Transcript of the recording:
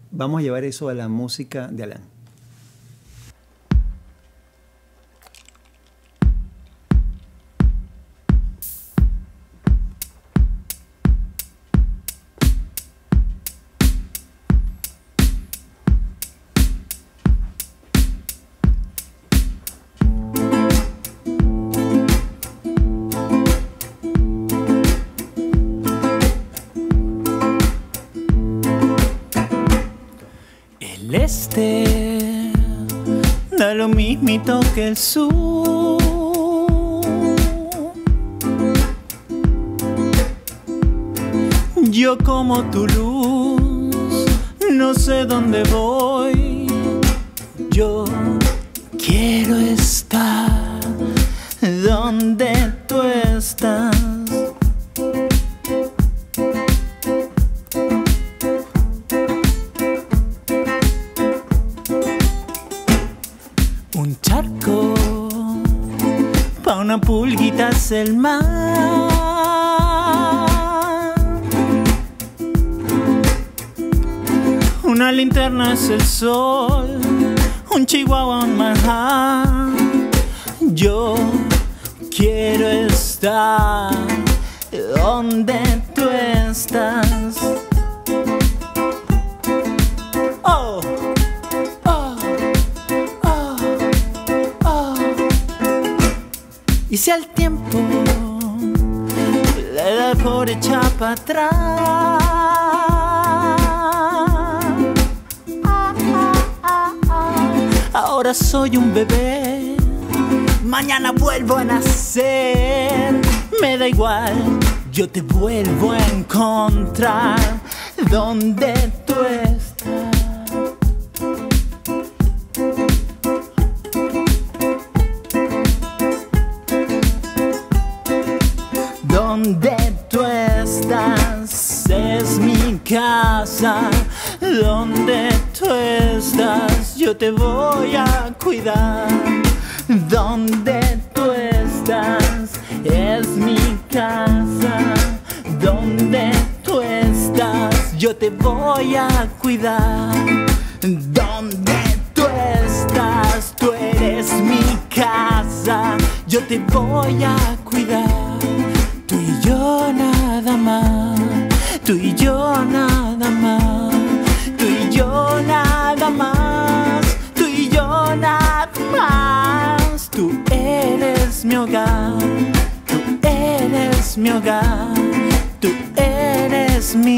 Vamos a llevar eso a la música de Alain. Da lo mismito que el sur. Yo como tu luz, no sé dónde voy. Yo quiero estar donde tú estás. Una pulguita es el mar, una linterna es el sol, un chihuahua un manjar. Yo quiero estar donde tú estás. Oh. Y si al tiempo le da por echar para atrás, ahora soy un bebé, mañana vuelvo a nacer. Me da igual, yo te vuelvo a encontrar donde tú estás. Donde tú estás es mi casa. Donde tú estás yo te voy a cuidar. Donde tú estás es mi casa. Donde tú estás yo te voy a cuidar. Donde tú estás tú eres mi casa. Yo te voy a cuidar. Tú y yo nada más, tú y yo nada más, tú y yo nada más, tú y yo nada más. Tú eres mi hogar, tú eres mi hogar, tú eres mi